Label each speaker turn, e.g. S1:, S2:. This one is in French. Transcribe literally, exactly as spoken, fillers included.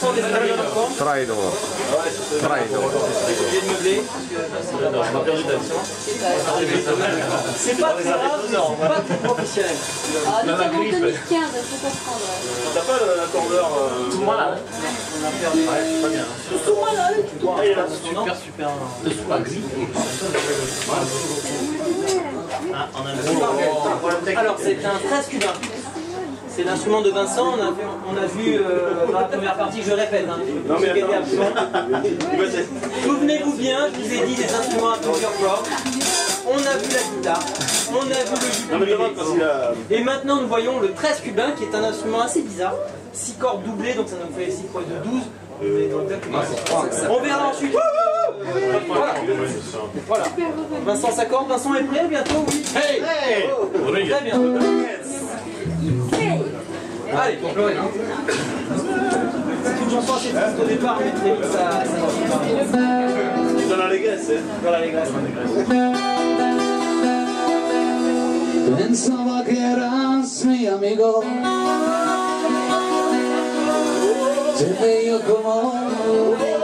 S1: cent des plateformes.
S2: Traidor. Traidor.
S1: C'est pas très grave, c'est pas très professionnel.
S3: Ah, nous sommes en deux mille quinze, il faut comprendre.
S4: T'as pas l'accordeur
S5: Tout le monde là.
S1: On a perdu.
S5: Ouais, c'est pas bien.
S1: Super, super.
S5: Le sous la grille. Ah, on a un
S1: Alors, c'est un treize cubain. C'est l'instrument de Vincent. On a, on a vu euh, dans la première partie, je répète, hein,
S4: Non, mais
S1: j'ai gagné
S4: attends.
S1: à fond. Souvenez-vous bien, je vous ai dit des instruments à plusieurs cordes. On a vu la guitare, on a vu le
S4: Non, mais demande
S1: ukulélé.
S4: parce qu'il a.
S1: Et maintenant, nous voyons le treize cubain, qui est un instrument assez bizarre. six cordes doublées, donc ça nous fait six fois de douze. Mais donc, on verra ensuite. Euh, voilà. Voilà. Vincent s'accorde. Vincent est prêt bientôt, oui.
S5: Hey! Hey!
S1: Très bien. Allez, donc Lorraine. C'est une chanson assez triste au départ, mais très vite ça ça
S4: Dans l'allégresse, hein.
S1: dans l'allégresse.
S6: Pensaba que eras mi amigo, te veía como